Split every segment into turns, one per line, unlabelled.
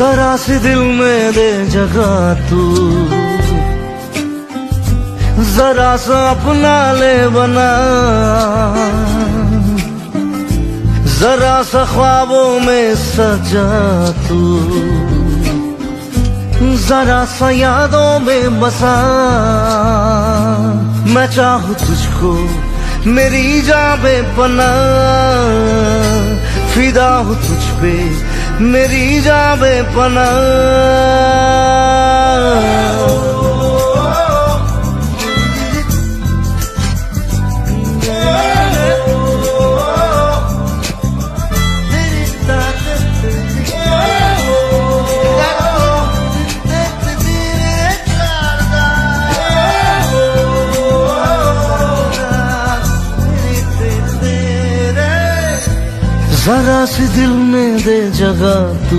जरा सी दिल में दे जगह तू, जरा सा अपना ले बना, जरा सा ख्वाबों में सजा तू, जरा सा यादों में बसा। मैं चाहूँ तुझको मेरी जान बेपनाह, फिदा हूँ तुझ पे मेरी जान बेपनाह। जरा सी दिल में दे जगह तू,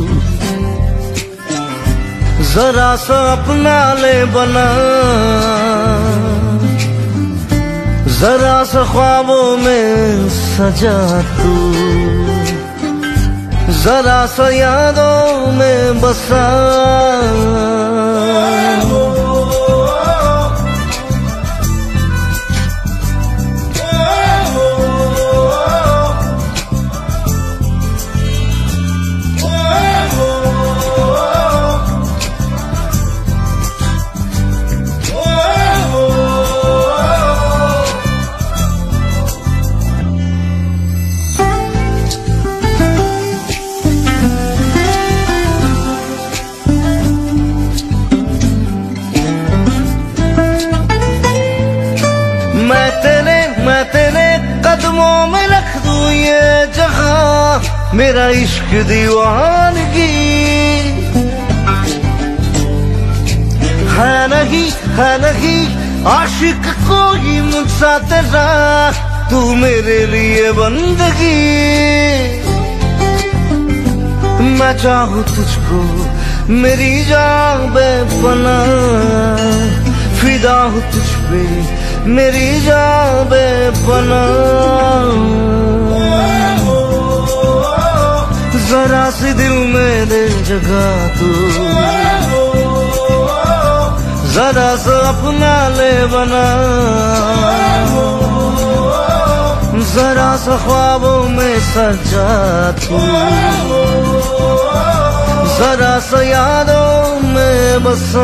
जरा सा अपना ले बना, जरा सा ख्वाबों में सजा तू, जरा सा यादों में बसा। मैं तेरे कदमों में रख दूं ये जहां, मेरा इश्क दीवानगी है नहीं आशिक कोई मुझसा तेरा, तू मेरे लिए बंदगी। मैं चाहूँ तुझको मेरी जान बेपनाह, फिदा हूँ तुझ पे मेरी जान बेपनाह। जरा सी दिल में दे जगह तू, जरा सा अपना ले बना, जरा सा ख्वाबों में सजा तू, जरा सा यादों में बसा।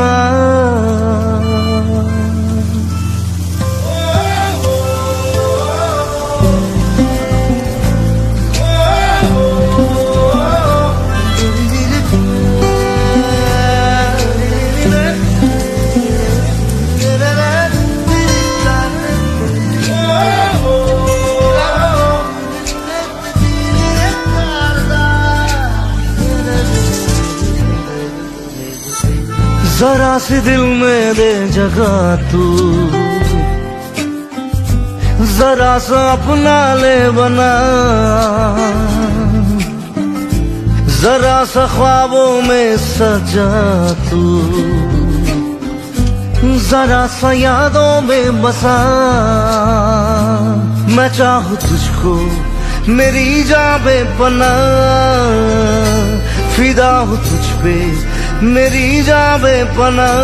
जरा सी दिल में दे जगह तू, जरा सा अपना ले बना, जरा सा ख्वाबों में सजा तू, जरा सा यादों में बसा। मैं चाहूँ तुझको मेरी जान बेपनाह, फिदा हूँ तुझ पे मेरी जान बेपनाह।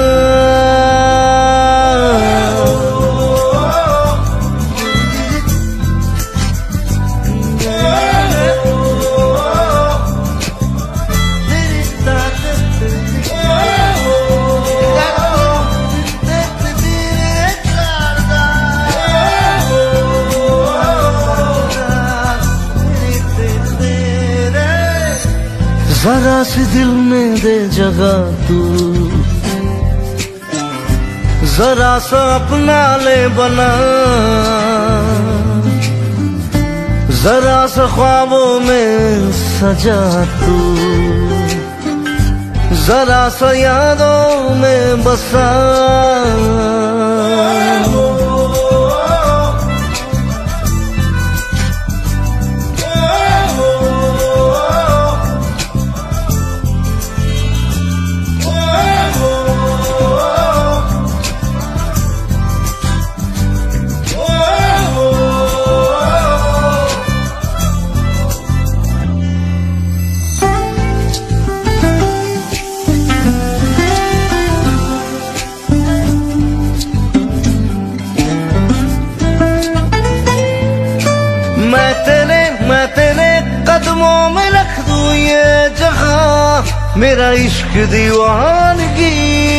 जरा सी दिल में दे जगह तू, जरा सा अपना ले बना, जरा सा ख्वाबों में सजा तू, जरा सा यादों में बसा। मेरा इश्क दीवानगी।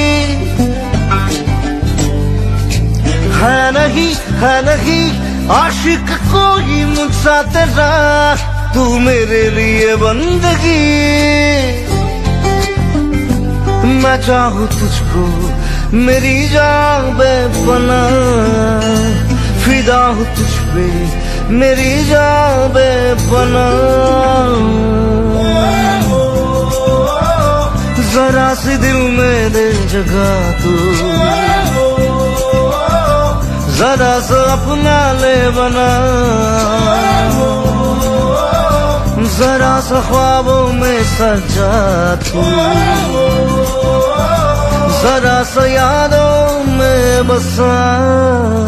है नहीं आशिक कोई मुझसा तेरा, तू मेरे लिए बंदगी। मैं चाहूँ तुझको मेरी जान बेपनाह, फिदा हूँ तुझ पे मेरी जान बेपनाह। जरा सी दिल में दे जगह तू, जरा सा अपना ले बना, जरा सा ख्वाबों में सजा तू, जरा सा यादों में बसा।